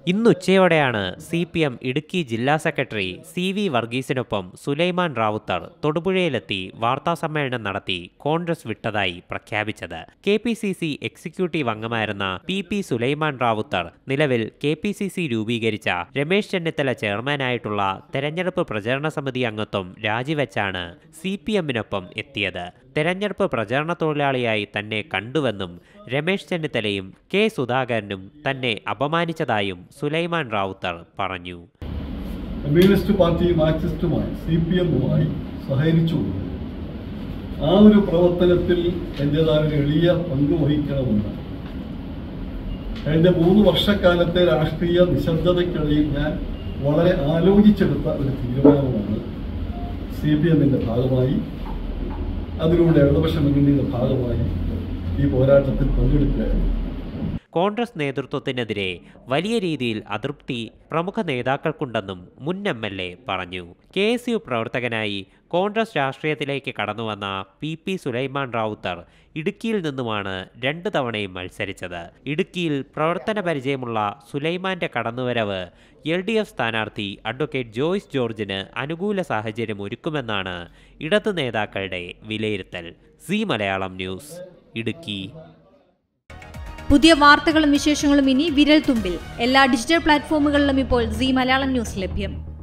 ഇന്നുച്ചയോടെയാണ് CPM Idukki ജില്ലാ secretary CV വർഗീസിനൊപ്പം സുലൈമാൻ റാവുത്തർ തൊടുപുഴയിലെത്തി വാർത്താസമ്മേളനം നടത്തി കോൺഗ്രസ് വിട്ടതായി പ്രഖ്യാപിച്ചത്. KPCC എക്സിക്യൂട്ടീവ് അംഗമായിരുന്ന PP സുലൈമാൻ റാവുത്തർ നിലവിൽ KPCC രൂപീകരിച്ച രമേശ് ചെന്നിത്തല ചെയർമാനായിട്ടുള്ള തെരഞ്ഞെടുപ്പ് പ്രചരണ സമിതി അംഗത്വം രാജിവെച്ചാണ് CPMനൊപ്പം എത്തിയത്. തെരഞ്ഞെടുപ്പ് പ്രചരണ തൊഴിലാളിയായി തന്നെ കണ്ടുവെന്നും രമേശ് ചെന്നിത്തലയും K സുധാകരനും തന്നെ അപമാനിച്ചതായും സുലൈമാൻ റാവുത്തർ പറഞ്ഞു. കമ്മ്യൂണിസ്റ്റ് പാർട്ടി മാർക്സിസ്റ്റുമായി CPMുമായി സഹകരിച്ചുകൊണ്ട് ആ ഒരു പ്രവർത്തനത്തിൽ എൻ്റെതായ ഒരു എളിയ പങ്ക് വഹിക്കണമെന്ന് കഴിഞ്ഞ 3 വർഷക്കാലത്തെ രാഷ്ട്രീയ നിശബ്ദതയ്ക്കിടയിൽ ഞാൻ വളരെ ആലോചിച്ചെടുത്ത ഒരു തീരുമാനമാണ് CPMന്റെ ഭാഗമായി അതിലൂടെ ഇടതുപക്ഷ മുന്നണിയുടെ ഭാഗമായി ഈ പോരാട്ടത്തിൽ പങ്കെടുക്കുകയായിരുന്നു. കോൺഗ്രസ് നേതൃത്വത്തിനെതിരെ വലിയ രീതിയിൽ അതൃപ്തി പ്രമുഖ നേതാക്കൾക്കുണ്ടെന്നും മുൻ MLA പറഞ്ഞു. KSU പ്രവർത്തകനായി കോൺഗ്രസ് രാഷ്ട്രീയത്തിലേക്ക് കടന്നുവന്ന PP സുലൈമാൻ റാവുത്തർ ഇടുക്കിയിൽ നിന്നുമാണ് 2 തവണയും മത്സരിച്ചത്. ഇടുക്കിയിൽ പ്രവർത്തന പരിചയമുള്ള സുലൈമാന്റെ കടന്നുവരവ് LDF സ്ഥാനാർത്ഥി അഡ്വക്കേറ്റ് ജോയ്സ് ജോർജിന് അനുകൂല സാഹചര്യം ഒരുക്കുമെന്നാണ് ഇടതു നേതാക്കളുടെ വിലയിരുത്തൽ. സി മലയാളം ന്യൂസ്, ഇടുക്കി. പുതിയ വാർത്തകളും വിശേഷങ്ങളും ഇനി വിരൽ തുമ്പിൽ. എല്ലാ ഡിജിറ്റൽ പ്ലാറ്റ്ഫോമുകളിലും ഇപ്പോൾ സി മലയാളം ന്യൂസ് ലഭ്യം.